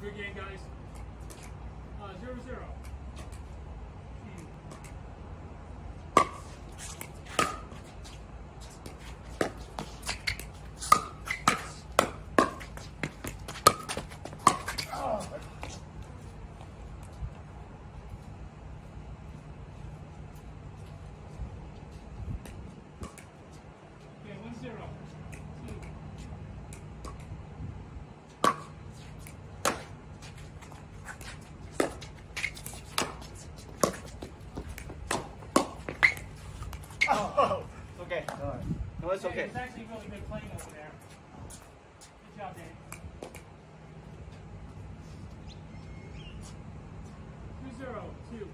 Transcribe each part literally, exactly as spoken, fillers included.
Good game, guys. Uh, zero zero. Zero. Two. Oh, okay. All right. No, it's okay. It's actually really good playing over there. Good job, Dave. Two zero. Two.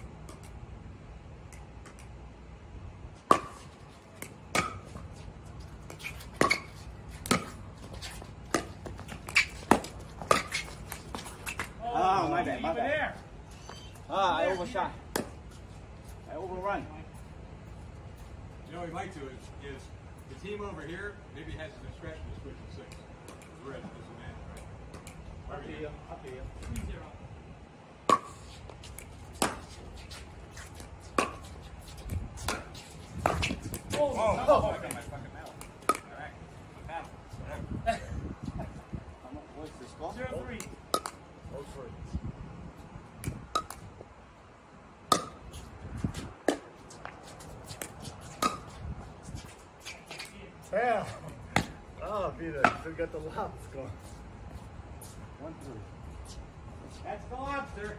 Oh, my bad, my Over bad. there. Ah, I overshot. I overrun. You know what we'd like to is, is the team over here maybe has the discretion to switch to six. We're at a disadvantage, right? Up to you. Up to you. Three zero. Oh, Oh, oh, I got my fucking mouth. All right. My mouth. Whatever. What's the score? Zero three. Oh, three. Yeah. Oh, Peter, still got the lobs going. One, three. That's the lobster.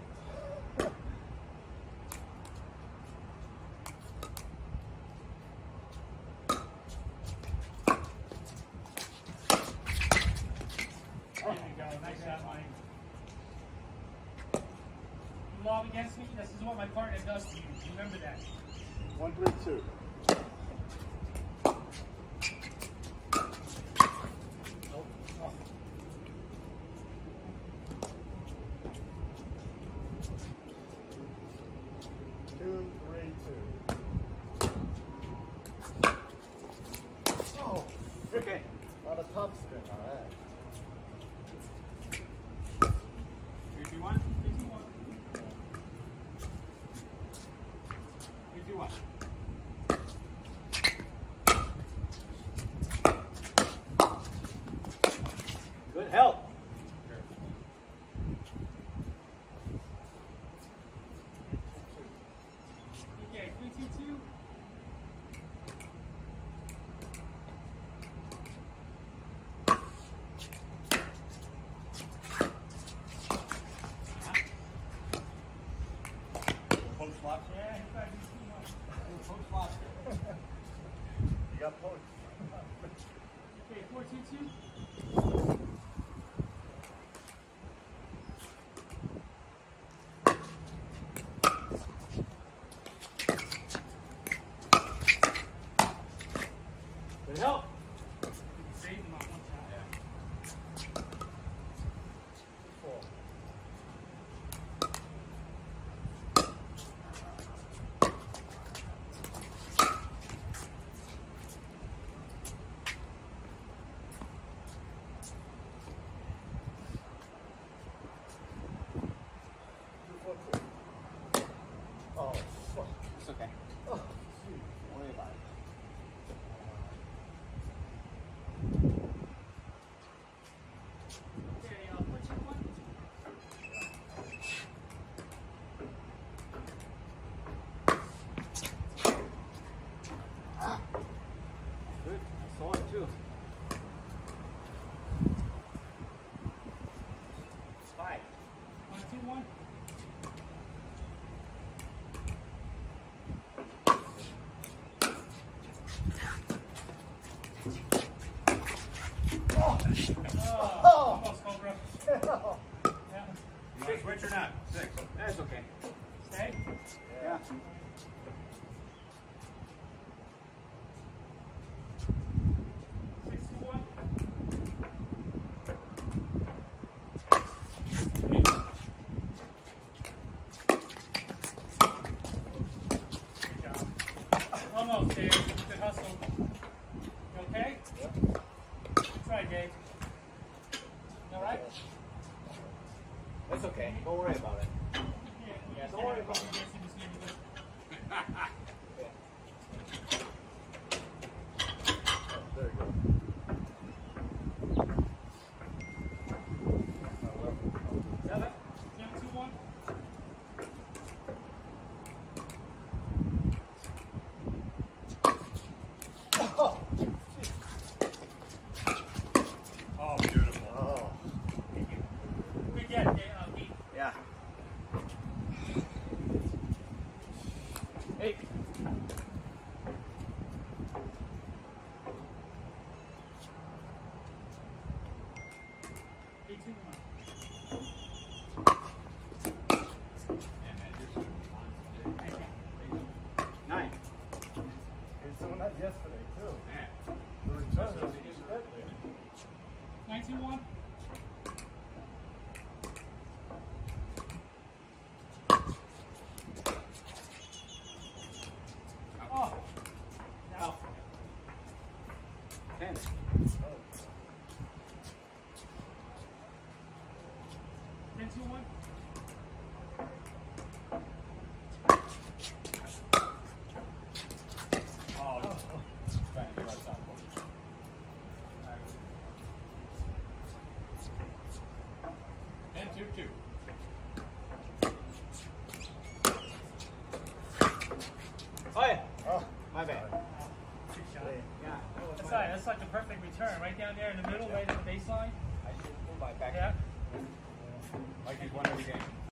There you go. Nice shot, Mike. You lob against me. This is what my partner does to you. Remember that. One, three, two. Two, three, two. Oh, Okay. on a top spin. All right. Three, two, one. Three, two, one. Three, two, one. Good help. Okay, three, two, two. Post lobster. Yeah, in fact, three, two, one. Post lobster. You got points. Okay, four, two, two. Good help. Saved him on one shot. Four. Two, four, two. Oh, fuck. It's okay. Oh, Don't worry about it. Okay, uh, four, two, one. Good. I saw it too. It's five. One, two, one. Oh, almost, Cobra. Yeah. You want to switch or not? Six. That's okay. Stay. Yeah. Six, two, one. Good job. Almost, Dave. Good hustle. You okay? Yep. Good try, Dave. You all right? That's okay. Don't worry about it. Yeah, Don't worry about it. There you go. Seven, seven, two, one. Oh, Oh, beautiful. oh. Good get, uh, Pete. Yeah. Hey. Eight, two, one. Yeah, man, you're shooting fine today. Nine. He's doing that yesterday, too. Man, The return was deadly. Nine, two, one. Oh. Out. Ten. Ten, two, one. oh, trying to get us out. Ten, two, two. Oh yeah. Oh, My bad. Good shot. Yeah. That's like, that's like the perfect return, right down there in the middle, right at the baseline. I should move my back. Yeah. Mikey's won every game.